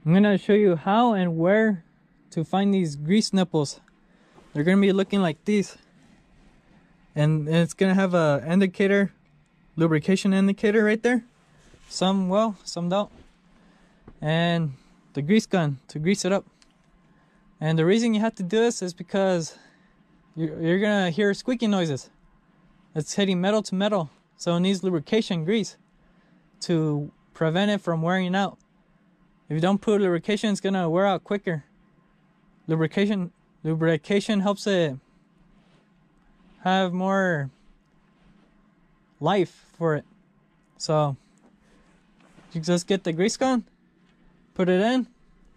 I'm gonna show you how and where to find these grease nipples. They're gonna be looking like these, and it's gonna have a indicator, lubrication indicator right there. Some will, some don't. And the grease gun to grease it up. And the reason you have to do this is because you're gonna hear squeaky noises. It's hitting metal to metal, so it needs lubrication grease to prevent it from wearing out. If you don't put lubrication, it's gonna wear out quicker. Lubrication helps it have more life for it. So you just get the grease gun, put it in.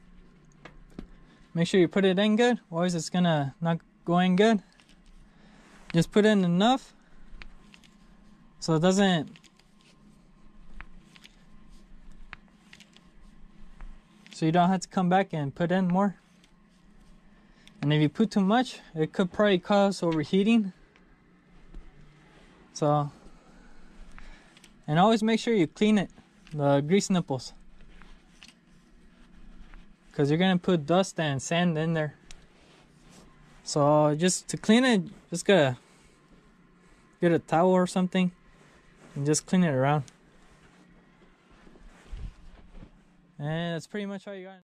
Make sure you put it in good, otherwise it's gonna not go in good. Just put in enough so it doesn't so you don't have to come back and put in more. And if you put too much, it could probably cause overheating. So, and always make sure you clean it, the grease nipples, because you're gonna put dust and sand in there. So just to clean it, just gotta get a towel or something and just clean it around. And that's pretty much all you got.